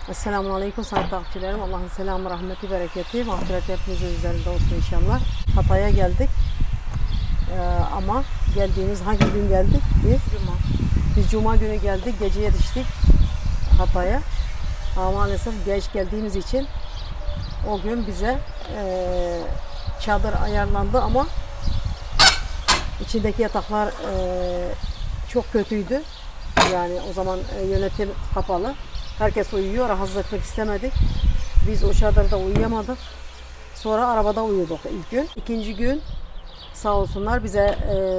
Esselamun Aleyküm sayın takipçilerim. Allah'ın selamı, rahmeti, bereketi, mağfiret hepimizin üzerinde olsun inşallah. Hatay'a geldik. Ama geldiğimiz hangi gün geldik? Cuma. Biz Cuma günü geldik. Gece yetiştik Hatay'a. Ama maalesef geç geldiğimiz için o gün bize çadır ayarlandı ama içindeki yataklar çok kötüydü. Yani o zaman yönetim kapalı. Herkes uyuyor. Rahatsız etmek istemedik. Biz o çadırda uyuyamadık. Sonra arabada uyuduk ilk gün. İkinci gün sağ olsunlar bize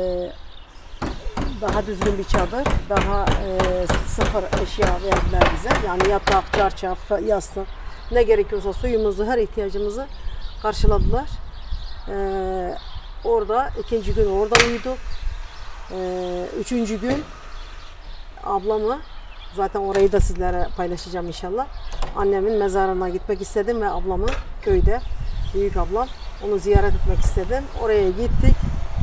daha düzgün bir çadır, daha sıfır eşya verdiler bize. Yani yatak, çarşaf, yastık, ne gerekiyorsa suyumuzu, her ihtiyacımızı karşıladılar. Orada ikinci gün orada uyuduk. Üçüncü gün ablamı, zaten orayı da sizlere paylaşacağım inşallah. Annemin mezarına gitmek istedim ve ablamı köyde, büyük ablam, onu ziyaret etmek istedim. Oraya gittik.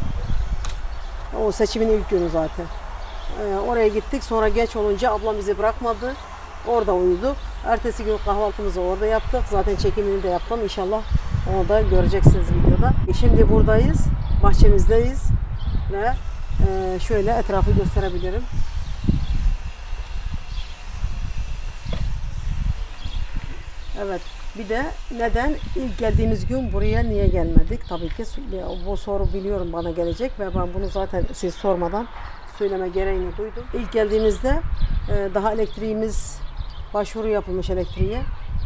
O seçimin ilk günü zaten. Oraya gittik. Sonra geç olunca ablam bizi bırakmadı. Orada uyuduk. Ertesi gün kahvaltımızı orada yaptık. Zaten çekimini de yaptım. İnşallah onu da göreceksiniz videoda. Şimdi buradayız. Bahçemizdeyiz. Ve şöyle etrafı gösterebilirim. Evet. Bir de neden ilk geldiğimiz gün buraya niye gelmedik? Tabii ki bu soru biliyorum bana gelecek ve ben bunu zaten siz sormadan söyleme gereğini duydum. İlk geldiğimizde daha elektriğimiz, başvuru yapılmış elektriğe.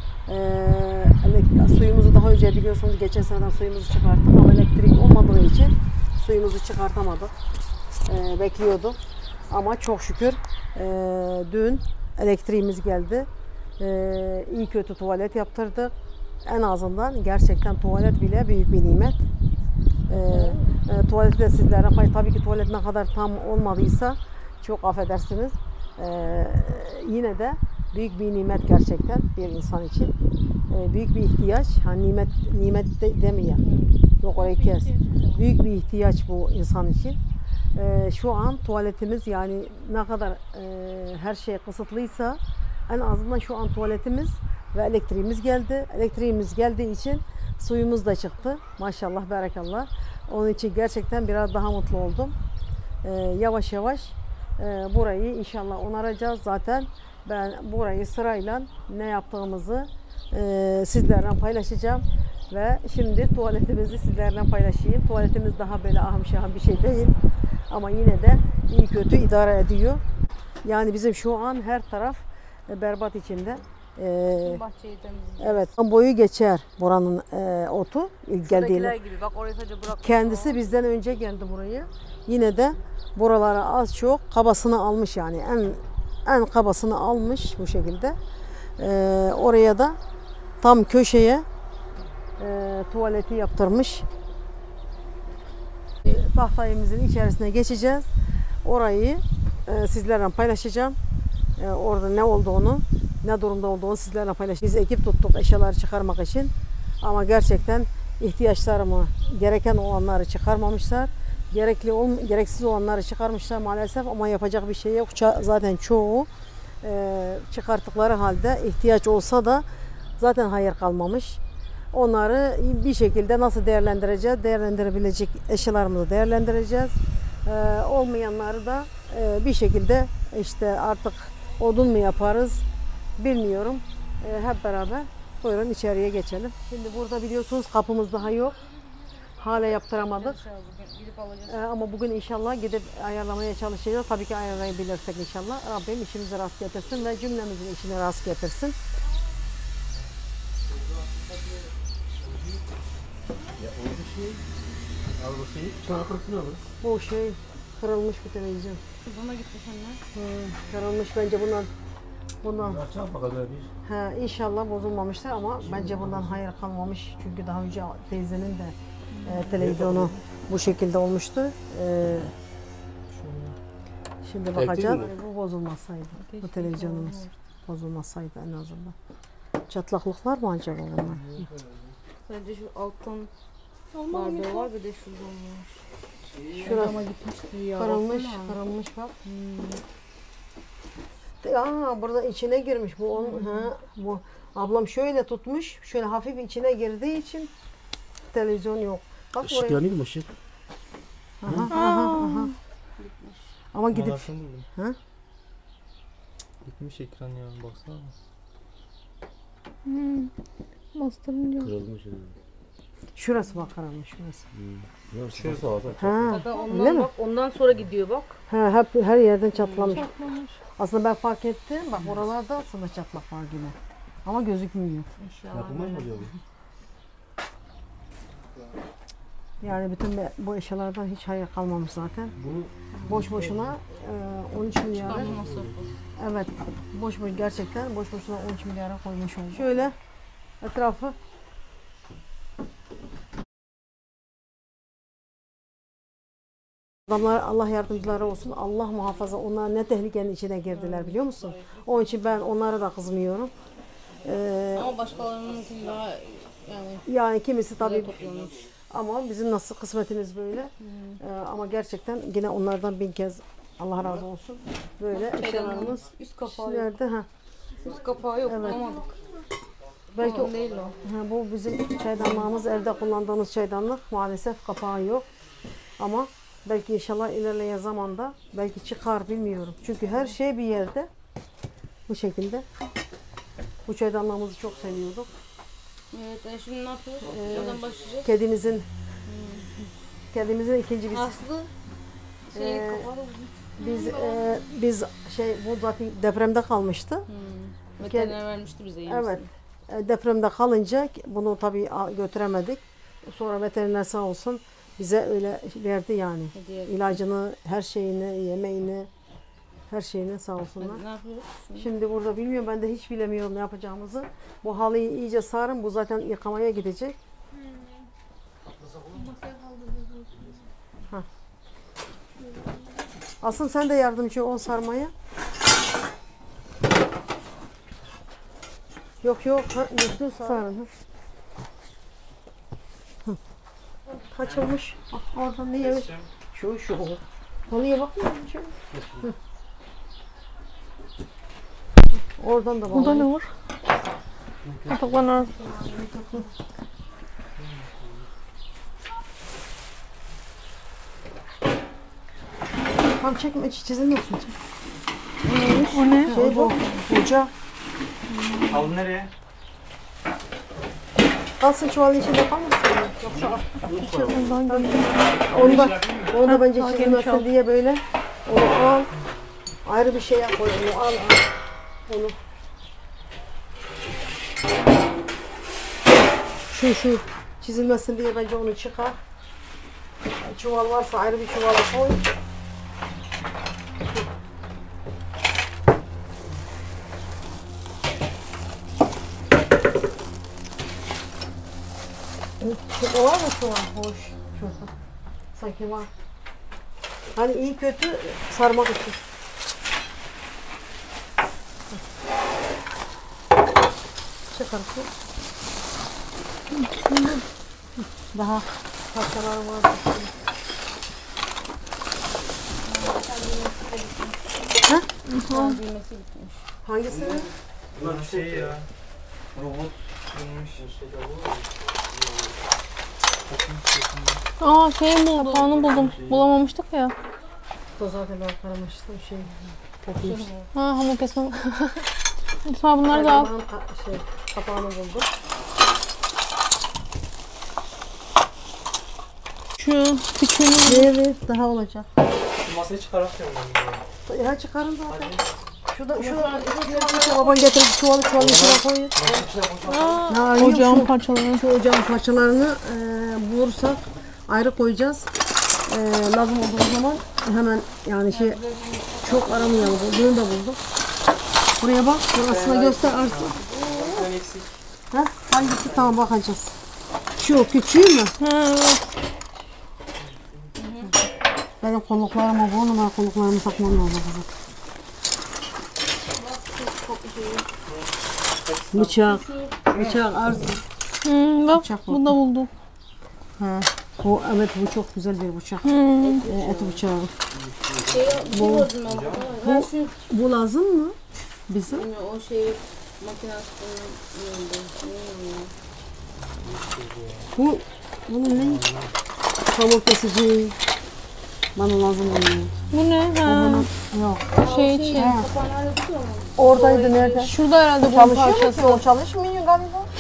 Suyumuzu daha önce biliyorsunuz geçen seneden suyumuzu çıkarttık ama elektrik olmadığı için suyumuzu çıkartamadık. Bekliyorduk ama çok şükür dün elektriğimiz geldi. İyi kötü tuvalet yaptırdık. En azından gerçekten tuvalet bile büyük bir nimet. Tuvaleti de sizlere tabii ki tuvalet ne kadar tam olmadıysa çok affedersiniz. Yine de büyük bir nimet gerçekten bir insan için. Büyük bir ihtiyaç. Nimet demeyeyim. Yok orayı kes. Büyük bir ihtiyaç bu insan için. Şu an tuvaletimiz yani ne kadar her şey kısıtlıysa en azından şu an tuvaletimiz ve elektriğimiz geldi. Elektriğimiz geldiği için suyumuz da çıktı. Maşallah, berekallah. Onun için gerçekten biraz daha mutlu oldum. Yavaş yavaş burayı inşallah onaracağız. Zaten ben burayı sırayla ne yaptığımızı sizlerle paylaşacağım. Ve şimdi tuvaletimizi sizlerle paylaşayım. Tuvaletimiz daha böyle ahım şahım bir şey değil. Ama yine de iyi kötü idare ediyor. Yani bizim şu an her taraf berbat içinde. Bahçeyi temizleyeceğiz. Evet. Boyu geçer buranın otu ilk geldiğinde. Gibi. Bak orayı sadece bırak. Kendisi bizden önce geldi buraya. Yine de buralara az çok kabasını almış yani. En kabasını almış bu şekilde. Oraya da tam köşeye tuvaleti yaptırmış. Tahtayımızın içerisine geçeceğiz. Orayı sizlerle paylaşacağım. Orada ne olduğunu, ne durumda olduğunu sizlerle paylaşacağım. Biz ekip tuttuk eşyaları çıkarmak için. Ama gerçekten ihtiyaçlarımı, gereken olanları çıkarmamışlar. Gereksiz olanları çıkarmışlar maalesef ama yapacak bir şey yok. Zaten çoğu çıkarttıkları halde ihtiyaç olsa da zaten hayır kalmamış. Onları bir şekilde nasıl değerlendireceğiz? Değerlendirebilecek eşyalarımızı değerlendireceğiz. Olmayanları da bir şekilde işte artık odun mu yaparız bilmiyorum. Hep beraber buyurun içeriye geçelim. Şimdi burada biliyorsunuz kapımız daha yok. Hala yaptıramadık. Gidip alacağız. Ama bugün inşallah gidip ayarlamaya çalışacağız. Tabii ki ayarlayabilirsek inşallah. Rabbim işimizi rast getirsin ve cümlemizin işini rast getirsin. Bu şey kırılmış bir televizyon. Buna gitmiş anne. Kırılmış bence bundan. İnşallah bozulmamıştır ama bence bundan hayır kalmamış. Çünkü daha önce teyzenin de televizyonu bu şekilde olmuştu. Şimdi bakacağız. Bu bozulmasaydı. Bu televizyonumuz bozulmasaydı en azından. Çatlaklıklar mı acaba bunlar? Bence şu alttan bardağı var bir de şuradan var. Şurası Ama gitmiştir ya. kırılmış bak. Aa, burada içine girmiş bu onun. Ha, bu ablam şöyle tutmuş. Şöyle hafif içine girdiği için televizyon yok. Bak Işık oraya. yanıyor mu ışık? Aha. Ama gidip Manasını buldum. Ha? Gitmiş ekran ya baksana. Bastırınca. Kırılmış. şurası bak karanlık şurası. Şurası sağ Ha. Hatta Öyle ondan mi? bak ondan sonra gidiyor bak. Ha, hep her yerden çatlamış. Aslında ben fark ettim. Bak buralarda aslında çatlak var yine. Ama gözükmüyor. İnşallah. Yapılmaz mı diyor bu? Yani bütün bu eşyalardan hiç hayır kalmamış zaten. Bunu Boş boşuna 13 milyara. Çıkarma masrafı. Evet. Boş gerçekten boş boşuna 13 milyara koymuş oldu. Şöyle etrafı adamlar Allah yardımcıları olsun. Allah muhafaza. Onlar ne tehlikenin içine girdiler biliyor musun? Onun için ben onlara da kızmıyorum. Ama başkalarının daha Yani kimisi tabii güzel toplamış. ama bizim nasıl kısmetimiz böyle. Ama gerçekten yine onlardan bin kez Allah razı olsun. Böyle eşyalarımız Üst kapağı yok. nerede? Ha. Üst kapağı yok. Evet. Bulamadık. Belki Ama değil o. ha, bu bizim çaydanlığımız, evde kullandığımız çaydanlık. Maalesef kapağı yok. Ama belki inşallah ilerleyen zamanda belki çıkar bilmiyorum. Çünkü her şey bir yerde. Bu şekilde. Bu çaydanlığımızı çok seviyorduk. Evet, şimdi ne yapıyoruz? Nereden başlayacağız? Kedimizin ikinci biz Aslı kapağı da biz bu zaten depremde kalmıştı. veteriner vermişti bize yenisini. Evet. Depremde kalınca bunu tabii götüremedik. Sonra veteriner sağ olsun bize öyle verdi yani. Hediye. İlacını, her şeyini, yemeğini, her şeyini sağ olsunlar. Hadi ne yapıyoruz? Şimdi burada bilmiyorum, ben de hiç bilemiyorum ne yapacağımızı. Bu halıyı iyice sarın, bu zaten yıkamaya gidecek. Ha. Asım sen de yardımcı ol sarmaya. Yok ha, Müslüm sarın. Kaç olmuş? Ah, oradan ne yemiş? Şu. Halıya bakmıyor musun? Şöyle. Hı. Oradan da Burada bağlı. ne var? Yataklar Tam çekme, çizilmesin. O ne? Şey bu, hoca. Al nereye? Kalsın çuvalın içinde kalmasın mı? Yoksa Bundan geliyor. onu da bence Ha, çizilmesin geniş al. diye böyle. Onu al. Ayrı bir şeye koy. Onu al. Onu. Şu çizilmesin diye bence onu çıkar. Çuval varsa ayrı bir çuvala koy. O var mı şu an? Hoş. Şurada. Sanki var. Hani iyi kötü sarmak için. Çıkarsın. Daha parçalar var. Ha? Düğmesi bitmiş. Hangisini? Bunlar şey ya. Robot bulmuş. Aa şey buldum. Kapağını buldum. Bulamamıştık ya. Bu zaten ben karamıştım şey. Kokmuş. Ha hamur kesme. Lütfen bunları da al. Kapağını buldum. Şu küçüğünü Evet, daha olacak. Masayı çıkarak ben. Ya çıkarın zaten. Şu baban getirip çuvalın içine koyun. Ha, yok, ocağın parçalarını. şu ocağın parçalarını bulursak ayrı koyacağız. Lazım olduğu zaman hemen yani çok aramayalım. Bunu da buldum. Buraya bak. Burasına göster artık. Sen eksik. Ha? Hangisi? Tamam bakacağız. Şu küçüğü mü? Ha evet. Benim kolluklarıma bu numara kolluklarımı takmam lazım. Bıçak arz. Bak Bıçak bunu da bulduk. Ha. Evet bu çok güzel bir bıçak. Et bıçağı. Bir şey gördüm ben burada. Ha, şu Bu lazım mı? Bizim Bilmiyorum, o şey makinasının bilmiyorum. bunun ne? Hamur kesici. Bana lazım olmuyor. Bu ne? Ha, Yok. şey için. Kapağını yapıyor mu? Oradaydı nerede? Şurada herhalde bunun Çalışıyor mu parçası. ki? O çalışmıyor galiba.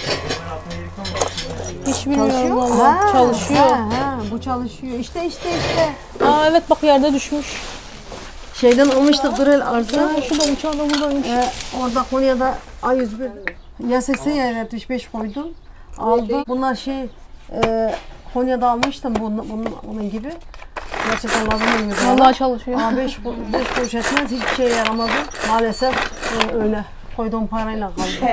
Hiç bilmiyorum Çalışıyor. valla. Çalışıyor. Ha, bu çalışıyor. İşte. Aa evet bak yerde düşmüş. Şeyden almıştık Durel arsa. Ha, şurada uçağı da buradaymış. Orada Konya'da A101 ya 80 ya 75 koydum. Aldım. Bunlar Konya'da almıştım bunun gibi. Gerçekten lazım olmuyor. Vallahi çalışıyor. Ama 5 kuruş etmez, hiçbir şey yaramadı. Maalesef öyle koyduğum parayla kaldı.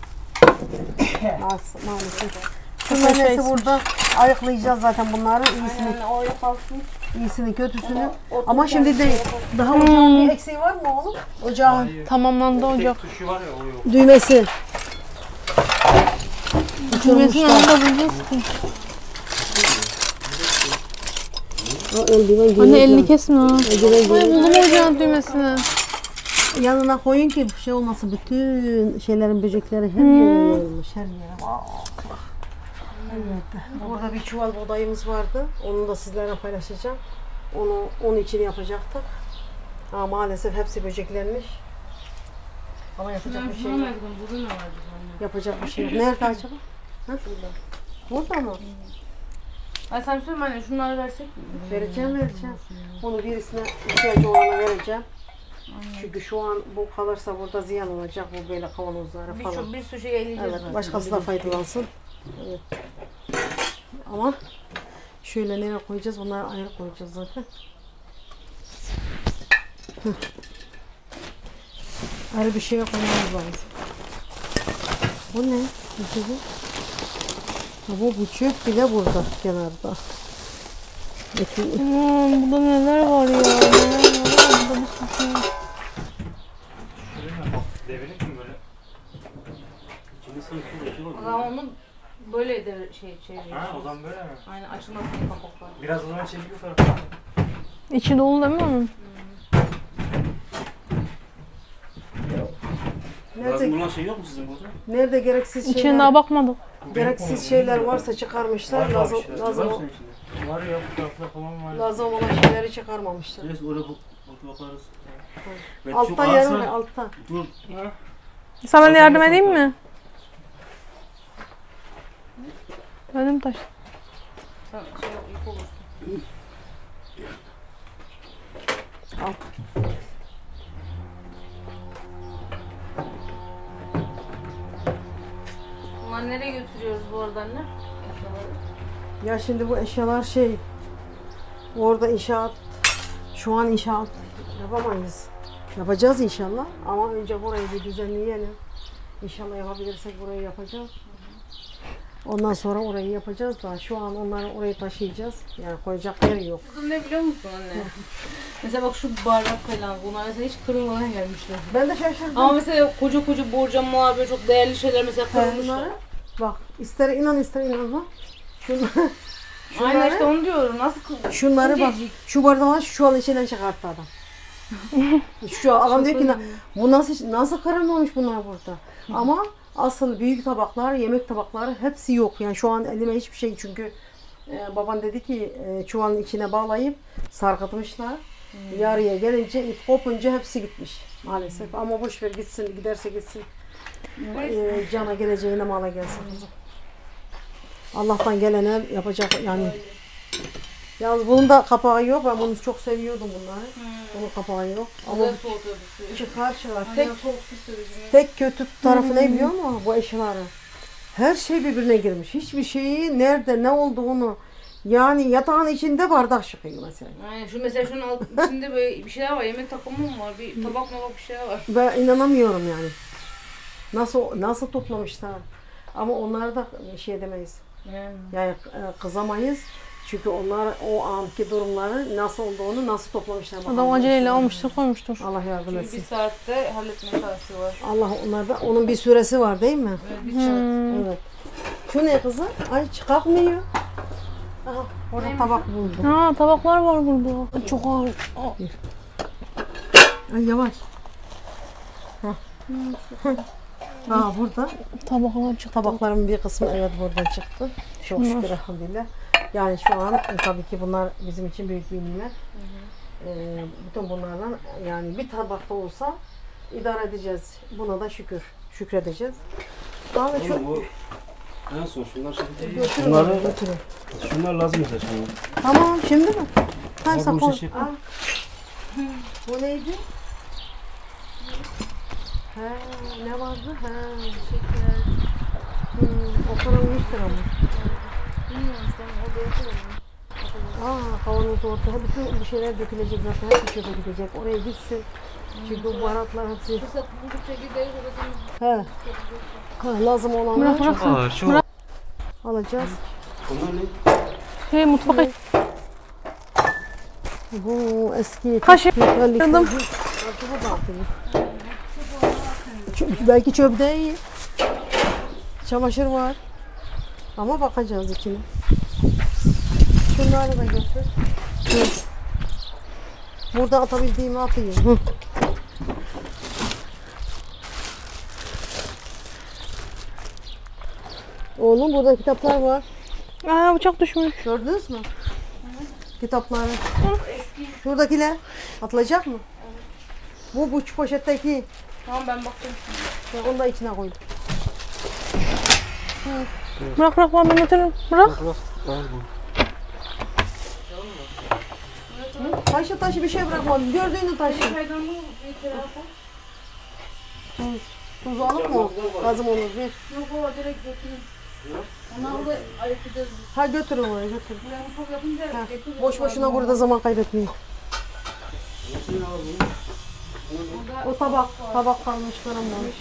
Maalesef. Şunların Çok hepsi burada ayıklayacağız zaten bunları. İyisini, Yani oraya kalsın. iyisini kötüsünü. Ama şimdi değil. Daha ocağın bir eksiği var mı oğlum? Ocağın Tamamlandı ocak. Tek tuşu var ya o yok. düğmesi. Düğmesini Uçurmuşlar. da bulacağız ki. Eldiven Anne elini kesme ha. Ay buldum ocağın düğmesini. Yanına koyun ki şey olmasın, bütün şeylerin, böcekleri her yere yayılmış, her yere. Evet. Burada bir çuval buğdayımız vardı. Onu da sizlerle paylaşacağım. Onun için yapacaktık. Ama maalesef hepsi böceklenmiş. Ama yapacak bir şey yok. Burada ne vardı anne? Yapacak bir şey yok. Nerede acaba? Ha? Burada mı? Ay sen söyleme anne, şunları versek mi? Vereceğim. Onu birisine ihtiyacı olana vereceğim. Çünkü şu an bu kalırsa burada ziyan olacak, bu böyle kavanozları falan. Bir sürü şey eleyeceğiz. Evet, başkası da faydalansın. Evet. Ama şöyle nereye koyacağız? Onları ayrı koyacağız zaten. Ayrı bir şeye koymamız lazım. Bu ne? Bu çöp bile burada kenarda. Burada neler var ya? Neler var? Burada bir sürü şey. Şuraya bak. Devirip mi böyle? İçinde sanki bir şey var. O zaman onu böyle de çeviriyoruz. Ha, o zaman böyle mi? Aynen, açılmasın diye kapaklar. Biraz o zaman çekiyor farklı. İçi dolu değil mi onun? Nerede, Bunun şey yok mu sizin burada? nerede gereksiz İçine şeyler, daha bakmadık. gereksiz şeyler varsa çıkarmışlar. Var Lazım, bir şeyler. lazım, Var mı senin içinde? Var ya fotoğraflar falan var. lazım olan şeyleri çıkarmamışlar. Neyse oraya bakarız. Ben çok Alttan yarım ağırsa- alttan. Dur. Sana ben de yardım edeyim mi? Benim taş. Sen yük olursun. Al. Bunları nereye götürüyoruz bu arada anne? Eşyaları. Ya şimdi bu eşyalar orada inşaat, şu an inşaat yapamayız. Yapacağız inşallah ama önce burayı bir düzenleyelim. İnşallah yapabilirsek burayı yapacağız. Ondan sonra orayı yapacağız da şu an onları oraya taşıyacağız. Yani koyacak yer yok. Kızım ne biliyor musun anne? Mesela bak şu bardak falan, bunlar mesela hiç kırılmadan gelmişler. Ben de şaşırdım. Ama mesela koca borcamlar, böyle çok değerli şeyler mesela kırılmışlar. Bunları, bak ister inan ister inanma. Aynen işte onu diyorum. Nasıl kırılmış? Şunları bak. Şu bardağı şu an içinden çıkarttı adam. Şu adam diyor ki bu nasıl kırılmamış bunlar burada. Ama asıl büyük tabaklar, yemek tabakları hepsi yok. Yani şu an elime hiçbir şey çünkü baban dedi ki çuvalın içine bağlayıp sarkıtmışlar. Yarıya gelince ip kopunca hepsi gitmiş maalesef. Ama boş ver gitsin, giderse gitsin. Cana geleceğine mala gelsin kızım. Allah'tan gelene yapacak yani. Yalnız bunun da kapağı yok. Ben bunu çok seviyordum bunları. Bunun kapağı yok. Ama Güzel soğutuyor bu suyu. çıkar. Tek soğuk su sürücü. Tek kötü tarafı ne biliyor musun bu eşyaların? Her şey birbirine girmiş. Hiçbir şeyi nerede ne olduğunu yani yatağın içinde bardak çıkıyor mesela. Aynen şu mesela şunun içinde böyle bir şeyler var. Yemek takımı mı var? Bir tabak bir şeyler var. Ben inanamıyorum yani. Nasıl toplamışlar? Ama onlara da şey demeyiz. Yani kızamayız. Çünkü onlar o anki durumları nasıl olduğunu nasıl toplamışlar. Adam aceleyle almıştır koymuştur. Allah yardım Çünkü etsin. bir saatte halletmeye çalışıyorlar. Allah onlarda onun bir süresi var değil mi? Böyle bir saat. Evet. Şu ne kızım? Ay kalkmıyor. Aha, orada tabak buldum. Ha tabaklar var burada. Çok ağır. Ay yavaş. Ha burada. Tabaklar çıktı. Tabakların bir kısmı evet buradan çıktı. Çok Şunlar. şükür elhamdülillah. Yani şu an tabii ki bunlar bizim için büyük bir nimet. Bütün bunlarla yani bir tabakta olsa idare edeceğiz. Buna da şükredeceğiz. Daha da çok Oğlum bu en son şunlar şimdi. götürün. Şunları, götürün. şunlar lazım bize şimdi. Tamam şimdi mi? Tamam Ha, sen bu koy. şişe. Al. Bu neydi? He, ne vardı? He. Şeker. O kırılmıştır ama. Bilmiyorum sen o değişir ama. Kavanoz ortaya bütün bir şeyler dökülecek zaten. Hep bir şey gidecek. Oraya gitsin. Çünkü bu baharatlar hepsi. Mesela bu çekirdeği orada He. Lazım olanları Bırak bırak. Ağır, çok. alacağız. Bunlar ne? Mutfaka Bu eski Kaşık. Kırdım. Belki çöpte iyi. Çamaşır var. Ama bakacağız içine. Şunları da götür. Hı. Burada atabildiğimi atayım. Hı. Oğlum burada kitaplar var. bıçak düşmüş. Gördünüz mü? Kitapları. Şuradakiler atılacak mı? Bu poşetteki. Tamam ben baktım. Onu da içine koydum. Bırak bırak ben götürürüm. Bırak. Taşı bir şey bırakmadım. Gördüğünü taşı. Çaydanlığı bir tarafa. Tuz alır mı? Lazım olur. Bir. Yok o direkt götürün. Onları da ayıklayacağız. Ha götürün oraya götürün. Buraya mutfak yapınca Ha, getir. boş boşuna burada zaman kaybetmeyin. O tabak kalmış kalmamış.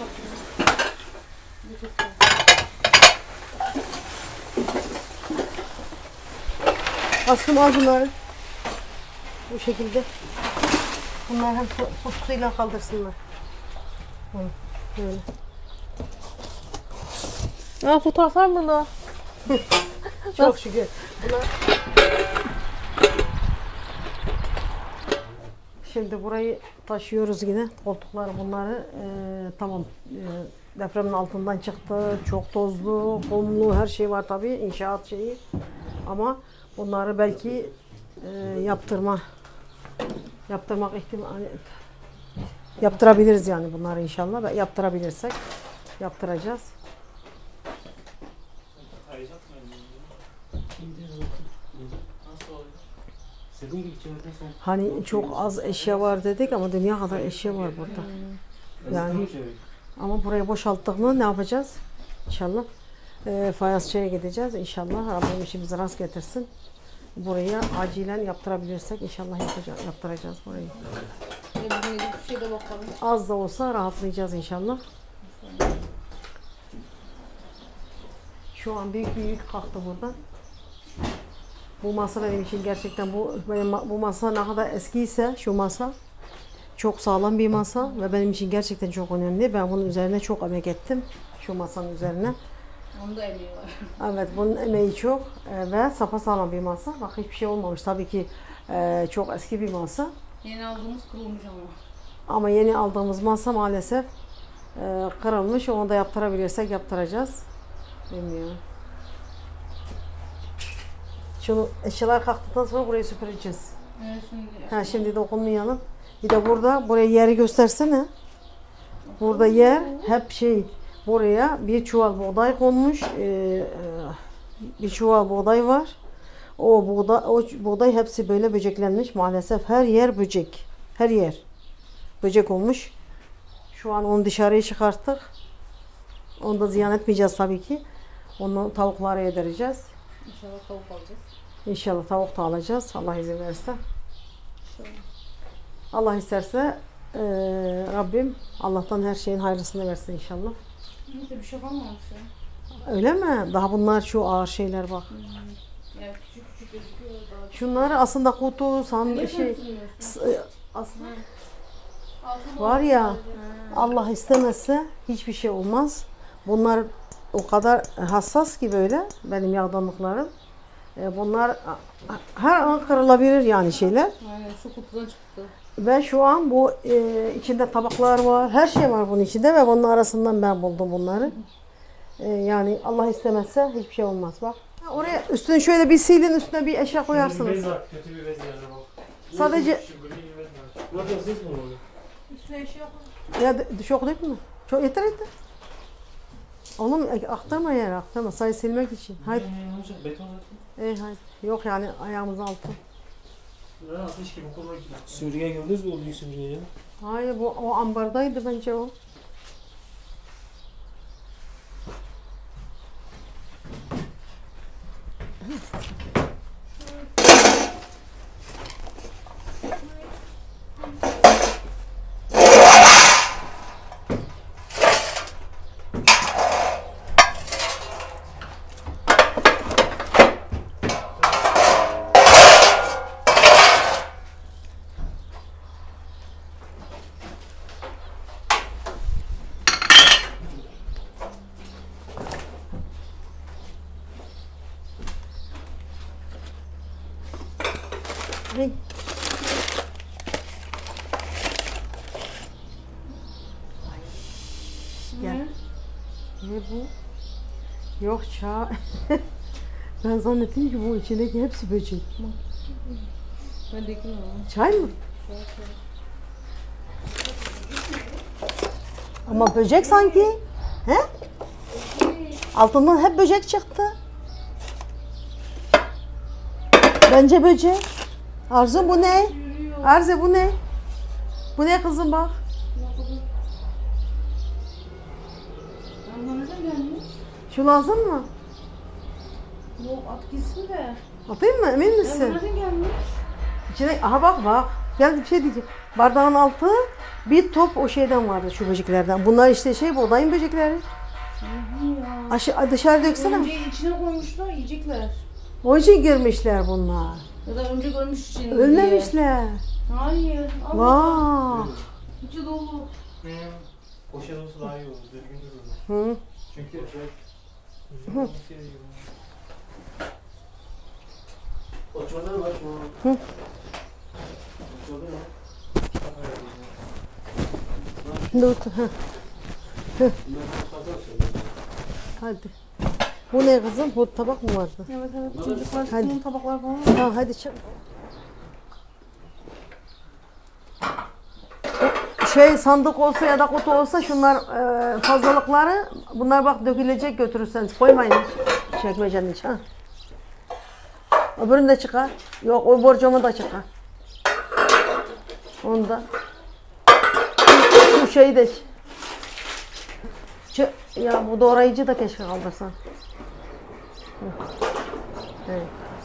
Aslım al bunları. Bu şekilde. Bunlar hem suyla kaldırsınlar. Böyle. Fotoğraflar burada. Çok şükür. Bunlar... Şimdi burayı taşıyoruz yine. Koltukları bunları tamam. Depremin altından çıktı. Çok tozlu, kumlu her şey var tabii. İnşaat şeyi. Ama bunları belki yaptırmak ihtimali yaptırabiliriz yani bunları inşallah. Yaptırabilirsek yaptıracağız. Hani çok az eşya var dedik ama dünya kadar eşya var burada. Yani ama burayı boşalttık mı ne yapacağız? İnşallah fayansçıya gideceğiz. İnşallah Rabbim işimizi rast getirsin. Buraya acilen yaptırabilirsek inşallah yaptıracağız burayı. Bir şey de bakalım. Az da olsa rahatlayacağız inşallah. Şu an büyük bir yük kalktı burada. Bu masa benim için gerçekten bu masa ne kadar eskiyse şu masa çok sağlam bir masa ve benim için gerçekten çok önemli. Ben bunun üzerine çok emek ettim. Şu masanın üzerine. Onun da emeği var. Evet bunun emeği çok ve sapasağlam bir masa. Bak hiçbir şey olmamış. Tabii ki çok eski bir masa. Yeni aldığımız kırılmış ama. Ama yeni aldığımız masa maalesef kırılmış. Onu da yaptırabilirsek yaptıracağız. Bilmiyorum. Şunu eşyalar kalktıktan sonra burayı süpüreceğiz. Evet şimdi. Şimdi dokunmayalım. Bir de buraya yeri göstersene. Burada yer hep buraya bir çuval buğday konmuş. Bir çuval buğday var. O buğday hepsi böyle böceklenmiş. Maalesef her yer böcek. Her yer böcek olmuş. Şu an onu dışarıya çıkarttık. Onu da ziyan etmeyeceğiz tabii ki. Onu tavuklara yedireceğiz. İnşallah tavuk alacağız. İnşallah tavuk da alacağız. Allah izin verirse. Allah isterse Rabbim Allah'tan her şeyin hayırlısını versin inşallah. Neyse bir şey kalmamış ya. Öyle mi? Daha bunlar şu ağır şeyler bak. Evet küçük küçük gözüküyor. Daha Şunlar aslında kutu, aslında var ya Allah istemezse hiçbir şey olmaz. Bunlar o kadar hassas ki böyle benim yağdanlıklarım. Bunlar her an kırılabilir yani şeyler. Aynen şu kutudan çıktı. Ve şu an bu içinde tabaklar var, her şey var bunun içinde ve bunun arasından ben buldum bunları. Yani Allah istemezse hiçbir şey olmaz bak. Oraya üstünü şöyle bir silin, üstüne bir eşya koyarsınız. Bez var. Kötü bir bez yani bak. Sadece Şu gri bir bez var. Ne yapıyorsunuz mu onu? Üstüne eşya ya çok değil mi? Çok yeter yeter. Oğlum aktarma yani aktarma. Sayı silmek için. Haydi. Ne olacak? Beton zaten. Haydi. Yok yani ayağımızın altı. Ne ateş gibi kurma gibi. Süpürge gördünüz mü o büyük süpürgeyi? Hayır bu o ambardaydı bence o. Hey. Gel. Ne bu? Yok çağ. Ben zannettim ki bu içindeki hepsi böcek. Ben de kim Çay mı? Ama böcek sanki. He? Altından hep böcek çıktı. Bence böcek. Arzu bu ne? Arzu bu ne? Bu ne kızım bak. nereden gelmiş? Şu lazım mı? Yok at gitsin de. Atayım mı? Emin Ya misin? nereden gelmiş? İçine, aha bak. Gel bir şey diyeceğim. Bardağın altı bir top o şeyden vardı şu böceklerden. Bunlar işte şey bu odayın böcekleri. Dışarı döksene. Önce içine koymuşlar yiyecekler. O için girmişler bunlar. Ya da önce görmüş için diye. Ölmemişler. Hayır. Allah. Vaa. İçi dolu. Poşet olsa daha iyi olur. Düzgün durur. Hı. Çünkü Oturmadan mı? Hı. Dur. Hadi. Bu ne kızım? Bu tabak mı vardı? Evet evet. Çocuklar Hadi. bunun tabaklar falan. Ha, hadi çık. Şey sandık olsa ya da kutu olsa şunlar fazlalıkları bunlar bak dökülecek götürürseniz koymayın çekmecenin içine. Öbürünü de çıkar. Yok o borcumu da çıkar. Onu da. Şu şeyi de. Ya bu doğrayıcı da keşke kaldırsan. Evet.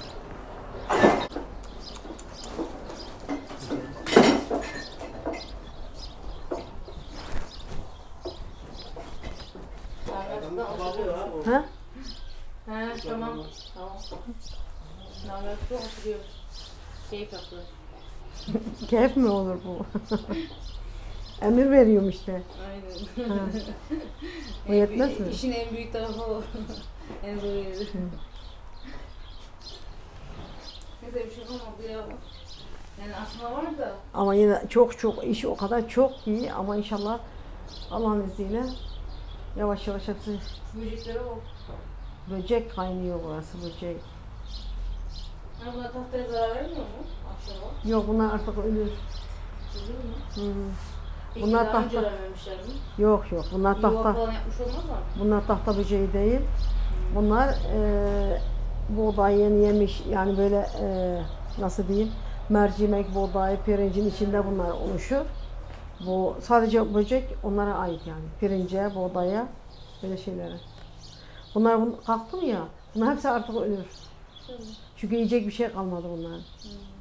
Ha? He tamam. Tamam. Namert'te oturuyoruz. Keyif yapıyoruz. Keyif mi olur bu? Emir veriyorum işte. Aynen. Ha. O yetmez mi? İşin en büyük tarafı o. En zor yeri. Neyse bir şey olmadı ya. Yani aslında var da. Ama yine çok iş o kadar çok iyi ama inşallah Allah'ın izniyle yavaş yavaş hepsi Böceklere bak. böcek kaynıyor burası böcek. Ha buna tahtaya zarar vermiyor mu? Akşama. Yok bunlar artık ölür. Üzülür mü? Hı. Peki Bunlar daha önce tahta. vermemişler mi? Yok bunlar Yuva tahta. falan yapmış olmazlar mı? Bunlar tahta böceği değil. Bunlar buğday yeni yemiş yani böyle nasıl diyeyim mercimek, buğday, pirincin içinde bunlar oluşur. Bu sadece böcek onlara ait yani. Pirince, buğdaya böyle şeylere. Bunlar kalktı mı ya? Bunlar hepsi artık ölür. Çünkü yiyecek bir şey kalmadı bunların.